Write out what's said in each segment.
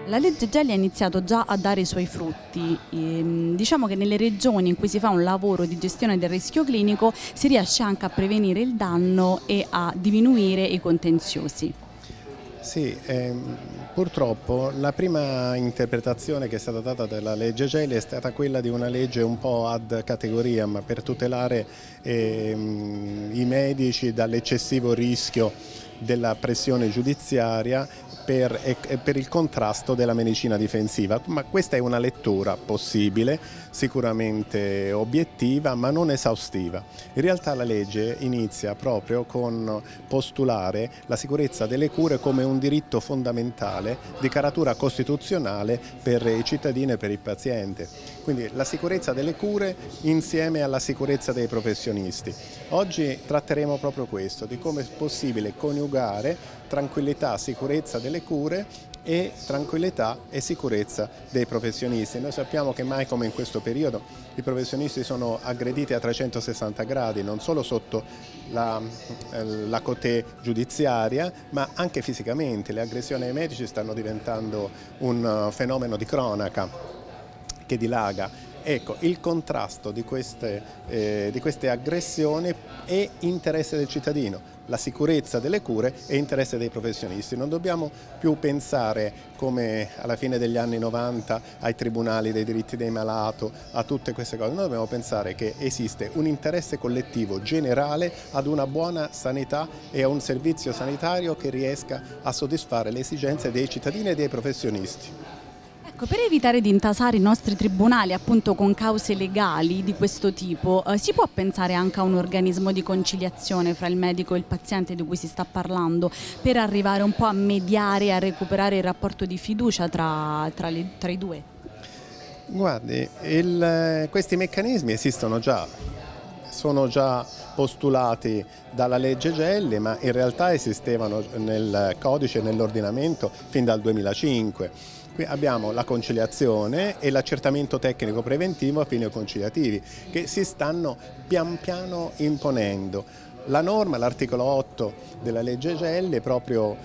La legge Gelli ha iniziato già a dare i suoi frutti. Diciamo che nelle regioni in cui si fa un lavoro di gestione del rischio clinico si riesce anche a prevenire il danno e a diminuire i contenziosi. Sì, purtroppo la prima interpretazione che è stata data della legge Gelli è stata quella di una legge un po' ad categoriam per tutelare i medici dall'eccessivo rischio della pressione giudiziaria per il contrasto della medicina difensiva, ma questa è una lettura possibile, sicuramente obiettiva, ma non esaustiva. In realtà la legge inizia proprio con postulare la sicurezza delle cure come un diritto fondamentale di caratura costituzionale per i cittadini e per il paziente. Quindi la sicurezza delle cure insieme alla sicurezza dei professionisti. Oggi tratteremo proprio questo, di come è possibile coniugare tranquillità, sicurezza delle cure e tranquillità e sicurezza dei professionisti. Noi sappiamo che mai come in questo periodo i professionisti sono aggrediti a 360 gradi, non solo sotto la côté giudiziaria, ma anche fisicamente. Le aggressioni ai medici stanno diventando un fenomeno di cronaca che dilaga. Ecco, il contrasto di queste aggressioni è interesse del cittadino, la sicurezza delle cure è interesse dei professionisti. Non dobbiamo più pensare come alla fine degli anni 90 ai tribunali dei diritti dei malati, a tutte queste cose. Noi dobbiamo pensare che esiste un interesse collettivo generale ad una buona sanità e a un servizio sanitario che riesca a soddisfare le esigenze dei cittadini e dei professionisti. Ecco, per evitare di intasare i nostri tribunali appunto con cause legali di questo tipo, si può pensare anche a un organismo di conciliazione fra il medico e il paziente di cui si sta parlando per arrivare un po' a mediare e a recuperare il rapporto di fiducia tra i due? Guardi, questi meccanismi esistono già, sono già postulati dalla legge Gelli, ma in realtà esistevano nel codice e nell'ordinamento fin dal 2005. Qui abbiamo la conciliazione e l'accertamento tecnico preventivo a fini conciliativi che si stanno pian piano imponendo. La norma, l'articolo 8 della legge Gelli, proprio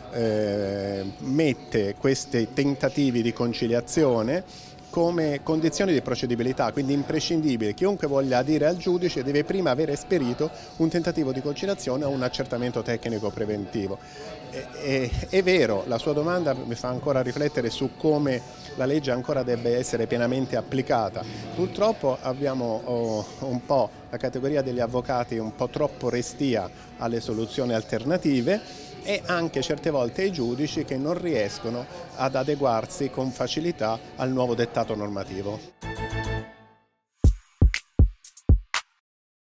mette questi tentativi di conciliazione come condizioni di procedibilità, quindi imprescindibile. Chiunque voglia adire al giudice deve prima aver esperito un tentativo di conciliazione o un accertamento tecnico preventivo. È vero, la sua domanda mi fa ancora riflettere su come la legge ancora debba essere pienamente applicata. Purtroppo abbiamo un po' la categoria degli avvocati un po' troppo restia alle soluzioni alternative e anche certe volte i giudici che non riescono ad adeguarsi con facilità al nuovo dettato normativo.